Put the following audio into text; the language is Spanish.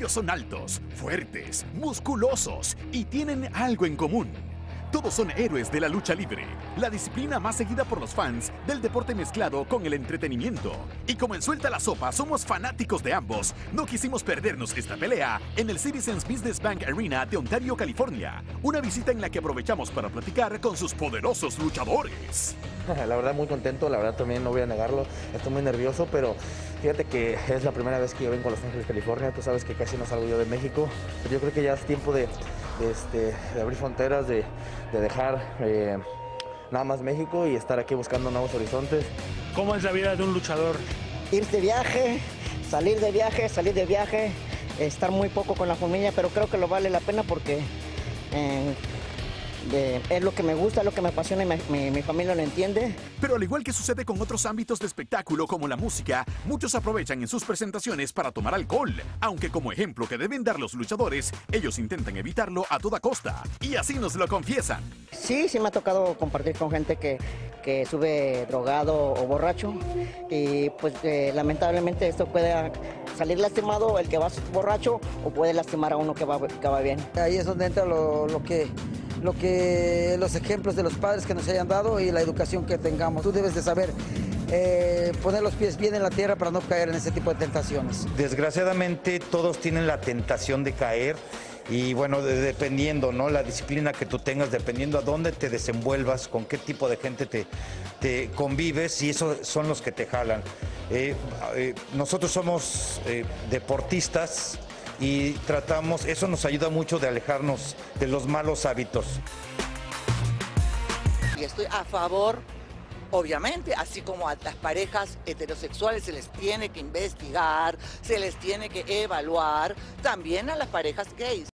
Ellos son altos, fuertes, musculosos y tienen algo en común. Todos son héroes de la lucha libre, la disciplina más seguida por los fans del deporte mezclado con el entretenimiento. Y como en Suelta la Sopa somos fanáticos de ambos, no quisimos perdernos esta pelea en el Citizens Business Bank Arena de Ontario, California. Una visita en la que aprovechamos para platicar con sus poderosos luchadores. La verdad muy contento, la verdad también no voy a negarlo, estoy muy nervioso, pero fíjate que es la primera vez que yo vengo a Los Ángeles, California. Tú sabes que casi no salgo yo de México, pero yo creo que ya es tiempo de abrir fronteras, de dejar nada más México y estar aquí buscando nuevos horizontes. ¿Cómo es la vida de un luchador? Ir de viaje, salir de viaje, estar muy poco con la familia, pero creo que lo vale la pena porque es lo que me gusta, lo que me apasiona y mi familia lo entiende. Pero al igual que sucede con otros ámbitos de espectáculo como la música, muchos aprovechan en sus presentaciones para tomar alcohol. Aunque como ejemplo que deben dar los luchadores, ellos intentan evitarlo a toda costa. Y así nos lo confiesan. Sí me ha tocado compartir con gente que sube drogado o borracho. Y pues lamentablemente esto puede salir lastimado el que va borracho o puede lastimar a uno que va bien. Ahí es donde entra los ejemplos de los padres que nos hayan dado y la educación que tengamos. Tú debes de saber poner los pies bien en la tierra para no caer en ese tipo de tentaciones. Desgraciadamente todos tienen la tentación de caer y bueno, dependiendo, ¿no? La disciplina que tú tengas, dependiendo a dónde te desenvuelvas, con qué tipo de gente te convives, y esos son los que te jalan. Nosotros somos deportistas y eso nos ayuda mucho de alejarnos de los malos hábitos. Y estoy a favor, obviamente, así como a las parejas heterosexuales se les tiene que investigar, se les tiene que evaluar, también a las parejas gays.